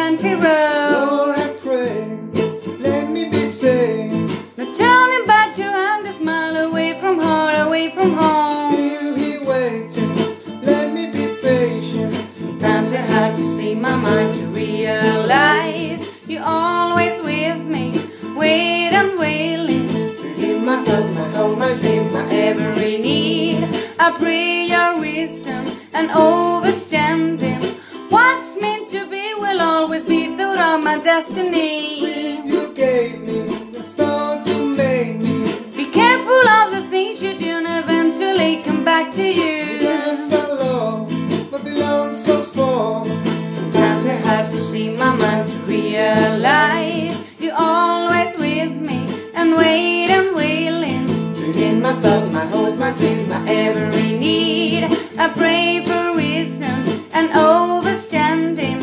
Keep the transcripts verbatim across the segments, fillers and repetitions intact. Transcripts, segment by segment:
empty road. Lord, I pray, let me be saved. No turning back to hang the smile away from heart, away from home. Still here waiting, let me be patient. Sometimes I have to see my mind to realize you're always with me, wait and wailing. To hear my thoughts, my soul, my dreams, my Every need, I pray your wisdom and understanding. What's meant to be will always be thought of my destiny. breath you gave me, the thought you made me. Be careful of the things you do and eventually come back to you. Yes, I love, but belong so far. Sometimes I have to see my mind to realize you're always with me and wait and wailing. To hear my thoughts, my hopes, my dreams, my Every need, I pray for wisdom and understanding.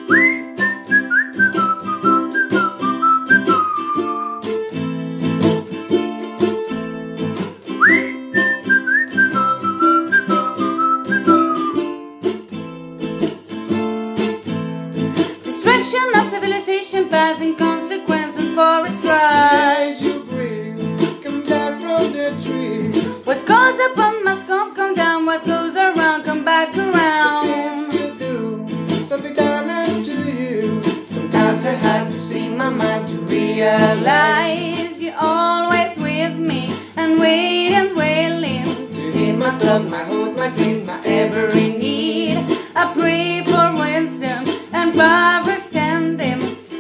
Destruction of civilization, passing consequence and forest fire. as you breathe, come down from the tree. What goes up on must come, come down. What goes around, come back around. Things you do, something done unto you. Sometimes I have to see my mind to realize you're always with me and wait and wailing. To hear my thoughts, my hopes, my dreams, my Every need, I pray for wisdom and understanding.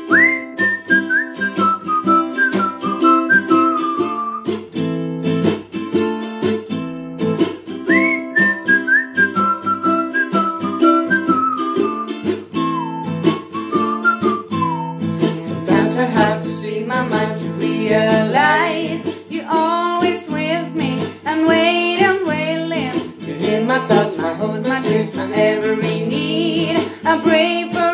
Sometimes I have to see my mind to Realize you're always with me and wait and wailing. To hear my thoughts, my hopes, my dreams, my Every need, I pray for